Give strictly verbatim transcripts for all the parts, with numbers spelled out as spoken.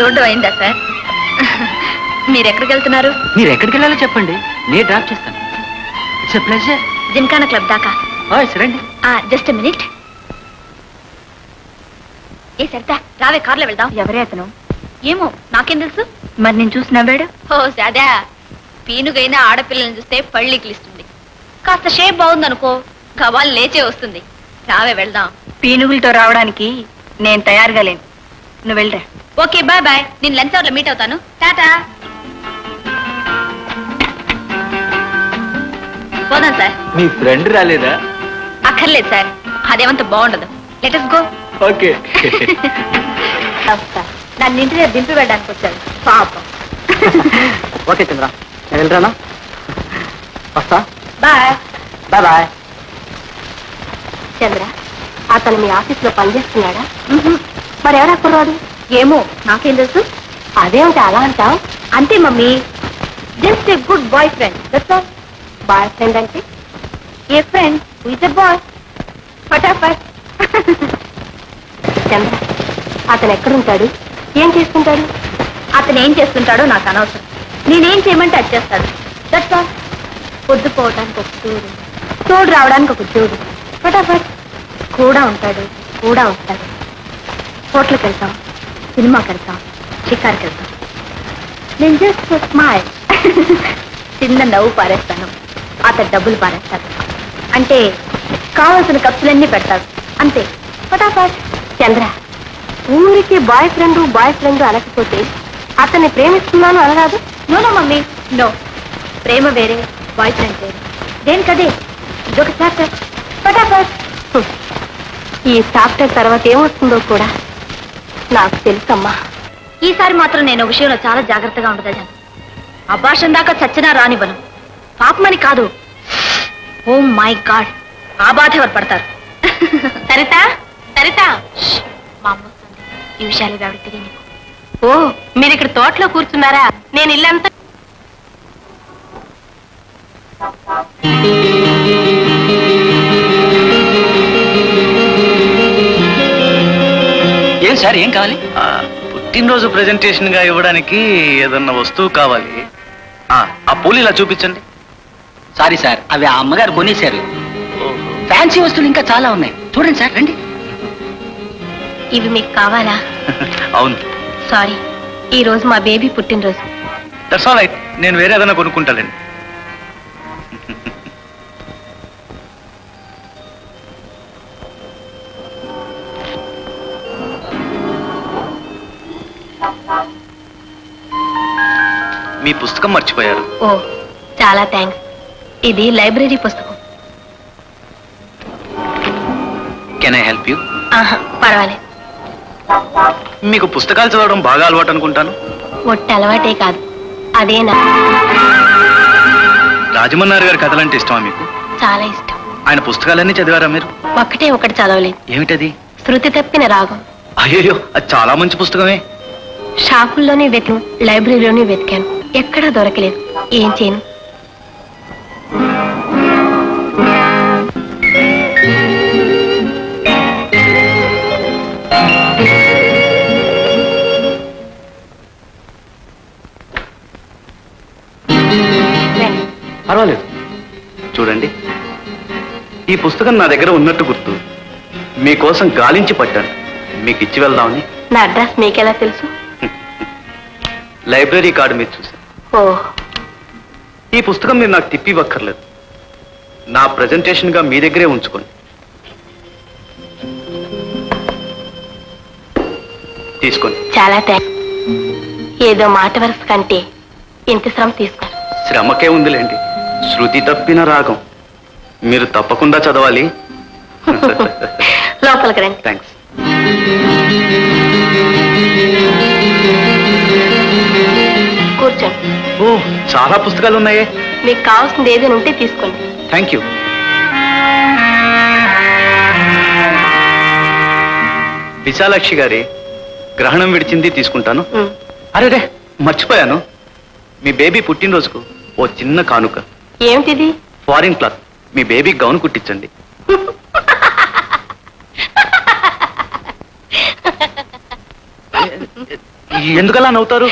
చూడడం అయిందా సార్? మీరు ఎక్కడికి వెళ్తున్నారు? మీరు ఎక్కడికి వెళ్ళాలో చెప్పండి, నేను డ్రాప్ చేస్తాను. It's a pleasure. Gymkhana club దాకా. రండి. Just minute. ఏ సరితా రావే, కార్లో వెళ్దాం. ఎవరే అతను? ఏమో నాకేం తెలుసు. మరి నేను చూసి నవ్వాడు. ఓ సాదా, పీనుగైనా ఆడపిల్లని చూస్తే పళ్ళికిలిస్తుంది. కాస్త షేప్ బాగుందనుకో, గవాలు లేచే వస్తుంది. రావే వెళ్దాం. పీనుగులతో రావడానికి నేను తయారుగా లేను, నువ్వు వెళ్ళరా. ఓకే బాయ్ బాయ్, నేను లంచ్ అవర్లో మీట్ అవుతాను. టాటా. పోదాం సార్. మీ ఫ్రెండ్ రాలేదా? అక్కర్లేదు సార్, అదేమంత బాగుండదు. Let us go. ఓకే. నన్ను ఇంటి దగ్గర దింపి వెళ్ళడానికి వచ్చాడు పాపం. ఓకే చంద్ర, నేను వెళ్ళరానా? వస్తా. Bye bye bye. చంద్ర, అతను మీ ఆఫీస్ లో పనిచేస్తున్నాడా? మరి ఎవరా కుర్రాడు? ఏమో నాకేం తెలుసు. అదేమిటి అలా అంటావు? అంతే mummy, just a good boyfriend. That's all. Boyfriend అంటే a friend who is a boy. ఫటాఫట్. చంద్ర, అతను ఎక్కడుంటాడు, ఏం చేసుకుంటాడు? అతను ఏం చేస్తుంటాడో నాకు అనవసరం. నేనేం చేయమంటే అది చేస్తాడు. That's all. పొద్దుపోవడానికి ఒక చూడు, తోడు రావడానికి ఒక చూడు. ఫటాఫట్. కూడా ఉంటాడు, కూడా ఉంటాడు. హోటల్కి వెళ్తాం, సినిమాకి వెళ్తాం, షికార్కి వెళ్తాం. నేను జస్ట్ స్మైల్, చిన్న నవ్వు పారేస్తాను, అతను డబ్బులు పారేస్తాడు. అంటే కావాల్సిన ఖర్చులన్నీ పెడతాడు, అంతే. ఫటాఫట్. చంద్ర, ఊరికి బాయ్ ఫ్రెండ్ బాయ్ ఫ్రెండ్ అనకపోతే అతన్ని ప్రేమిస్తున్నాను అనరాదు. No no mummy, no. ప్రేమ వేరే, బాయ్ ఫ్రెండ్ వేరే. దేనికదే, ఇదొక చాప్టర్. ఫటాఫట్. ఈ చాప్టర్ తర్వాత ఏమొస్తుందో కూడా నాకు తెలుసమ్మా. ఈసారి మాత్రం నేను విషయంలో చాలా జాగ్రత్తగా ఉండదజాను. అభాషం దాకా చచ్చినా రానివ్వను. పాపమని కాదు, ఓ మై గాడ్, ఆ బాధ ఎవరు పడతారు. సరితా సరితా, మా అమ్మ వస్తుంది. ఈ విషయాలు ఆవిడ తెలియదు. ఓ, మీరు ఇక్కడ తోటలో కూర్చున్నారా? నేను ఇల్లంతా ఏం సార్, ఏం కావాలి? పుట్టినరోజు ప్రెజెంటేషన్ గా ఇవ్వడానికి ఏదన్నా వస్తువు కావాలి. ఆ పూలు ఇలా చూపించండి. సారీ సార్, అవి ఆ అమ్మగారు కొనేశారు. ఫ్యాన్సీ వస్తువులు ఇంకా చాలా ఉన్నాయి, చూడండి సార్, రండి. ఇవి మీకు కావాలా? అవును. సారీ, ఈ రోజు మా బేబీ పుట్టినరోజు. దట్స్ ఆల్ రైట్, నేను వేరే ఏదైనా కొనుక్కుంటానండి. మీ పుస్తకం మర్చిపోయారు. ఓ, చాలా థ్యాంక్స్. ఇది లైబ్రరీ పుస్తకం. Can I help you? పర్వాలేదు. మీకు పుస్తకాలు చదవడం బాగా అలవాటు అనుకుంటాను. ఒట్టి అలవాటే కాదు, అదేనా. రాజమన్నారు గారి కథలంటే ఇష్టమా మీకు? చాలా ఇష్టం. ఆయన పుస్తకాలన్నీ చదివారా మీరు? ఒక్కటే ఒకటి చదవలేదు. ఏమిటది? శృతి తప్పిన రాగం. అయ్యో, అది చాలా మంచి పుస్తకమే. షాపుల్లోనే వెతికాను, లైబ్రరీలోనే వెతికాను, ఎక్కడా దొరకలేదు. ఏం చేయను? పర్వాలేదు. చూడండి, ఈ పుస్తకం నా దగ్గర ఉన్నట్టు గుర్తు. మీకోసం గాలించి పట్టాను, మీకు ఇచ్చి వెళ్దామని. నా అడ్రస్ మీకెలా తెలుసు? లైబ్రరీ కార్డు మీరు చూసాను. ఓ, ఈ పుస్తకం మీరు నాకు తిప్పి ఇవ్వక్కర్లేదు, నా ప్రెజెంటేషన్ గా మీ దగ్గరే ఉంచుకోండి. తీసుకోండి. చాలా థ్యాంక్స్. ఏదో మాట వరుస కంటే ఇంత శ్రమ తీసుకోరు. శ్రమకే ఉందిలేండి, శృతి తప్పిన రాగం. మీరు తప్పకుండా చదవాలి. లోపలికి రండి. థ్యాంక్స్. కూర్చోండి. ఓ, చాలా పుస్తకాలు ఉన్నాయే. మీకు కావాల్సింది ఏదైనా ఉంటే తీసుకోండి. Thank you. విశాలాక్షి గారి గ్రహణం విడిచింది తీసుకుంటాను. అరే, మర్చిపోయాను, మీ బేబీ పుట్టినరోజుకు ఓ చిన్న కానుక. ఏమిటిది? Foreign cloth. మీ బేబీ గౌన్ కుట్టించండి. ఎందుకలా నవ్వుతారు?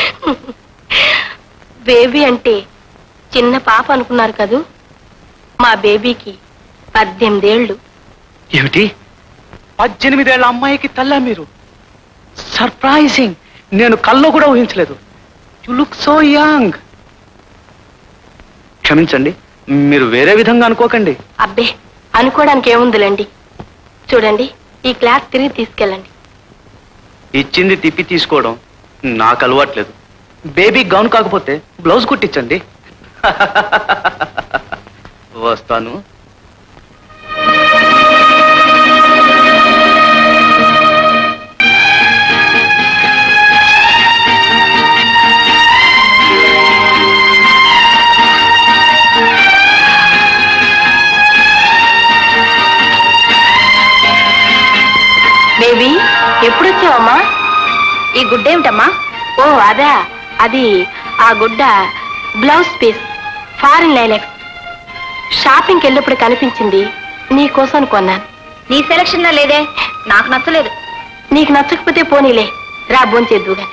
బేబీ అంటే చిన్న పాప అనుకున్నారు కదూ, మా బేబీకి పద్దెనిమిదేళ్లు. ఏమిటి, పద్దెనిమిదేళ్ల అమ్మాయికి తల్లా మీరు? సర్ప్రైజింగ్. నేను కల్లో కూడా ఊహించలేదు. You look so young. క్షమించండి, మీరు వేరే విధంగా అనుకోకండి. అబ్బే, అనుకోవడానికి ఏముందిలేండి. చూడండి, ఈ క్లాత్ తిరిగి తీసుకెళ్ళండి. ఇచ్చింది తిప్పి తీసుకోవడం నాకు అలవాట్లేదు. బేబీ గౌన్ కాకపోతే బ్లౌజ్ కుట్టించండి. వస్తాను. బేబీ, ఎప్పుడొచ్చావమ్మా? ఈ గుడ్డ ఏమిటమ్మా? ఓ అదా, అది ఆ గుడ్డ బ్లౌజ్ పీస్, ఫారిన్ లైలాక్స్. షాపింగ్కి వెళ్ళినప్పుడు కనిపించింది, నీ కోసం కొన్నాను. నీ సెలక్షన్ లో లేదే, నాకు నచ్చలేదు. నీకు నచ్చకపోతే పోనీలే, రా భోంచేద్దుగా.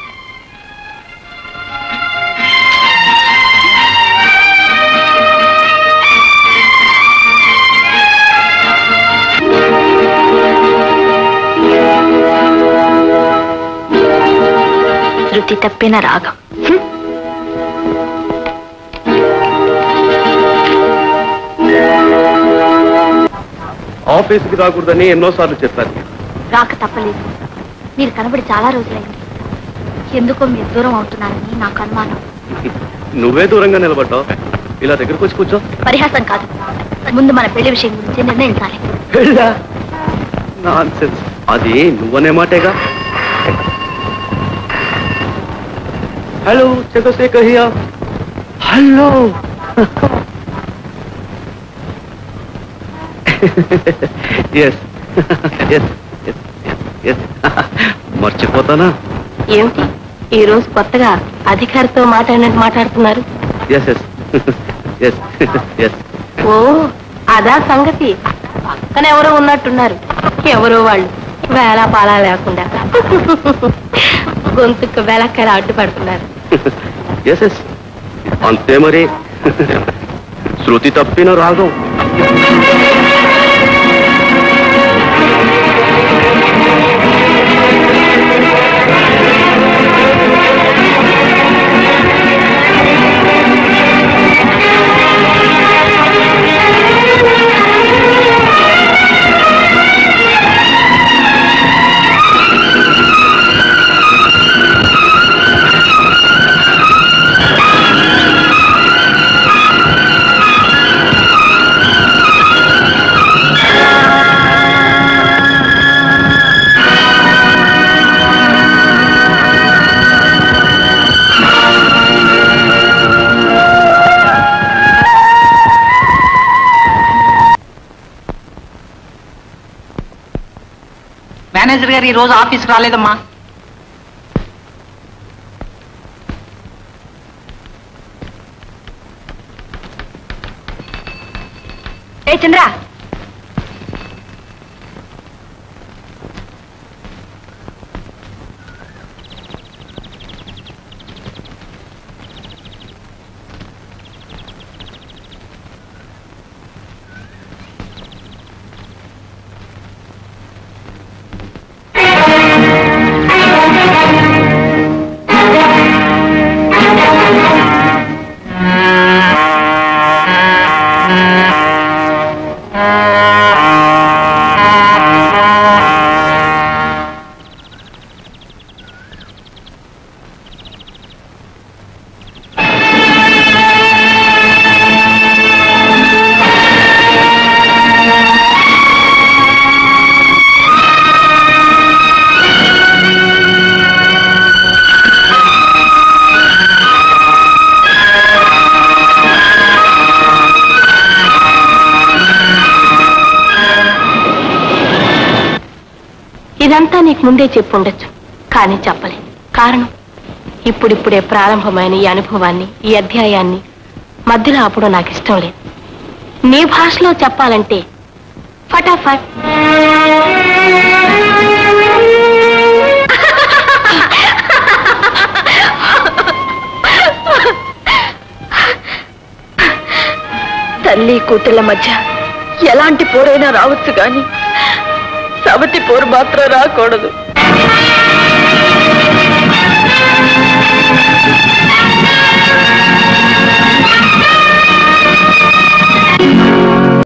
శృతి తప్పిన రాగం. ఆఫీస్కి రాకూడదని ఎన్నోసార్లు చెప్పారు. రాక తప్పలేదు. మీరు కనబడి చాలా రోజులైంది. ఎందుకో మీరు దూరం అవుతున్నారని నాకు అనుమానం. నువ్వే దూరంగా నిలబడ్డావు. ఇలా దగ్గరకు వచ్చి కూర్చో. పరిహాసం కాదు, ముందు మన పెళ్లి విషయం గురించి నిర్ణయించాలి. పెళ్ళా? నాన్సెన్స్. అది నువ్వనే మాటేగా. Hello Chandrashekhar here. Hello. Yes yes yes. మర్చిపోతానా? ఏమిటి ఈ రోజు కొత్తగా అధికారితో మాట్లాడినట్టు మాట్లాడుతున్నారు? Yes yes yes yes. ఓ అదా సంగతి. పక్కన ఎవరో ఉన్నట్టున్నారు. ఎవరో వాళ్ళు వేళ పాలా లేకుండా గొంతుకు వేళక్కర అడ్డుపడుతున్నారు. ఎస్ ఎస్, అంతే మరి. శృతి తప్పిన రాగం. మేనేజర్ గారు ఈ రోజు ఆఫీస్కి రాలేదమ్మా. ఏ చంద్ర, ఇదంతా నీకు ముందే చెప్పుండొచ్చు, కానీ చెప్పలే. కారణం, ఇప్పుడిప్పుడే ప్రారంభమైన ఈ అనుభవాన్ని, ఈ అధ్యాయాన్ని మధ్యలో అప్పుడు నాకు ఇష్టం లేదు. నీ భాషలో చెప్పాలంటే ఫటాఫట్. తల్లి కూతుళ్ళ మధ్య ఎలాంటి పోరైనా రావచ్చు గాని సవతి పోరు మాత్రం రాకూడదు.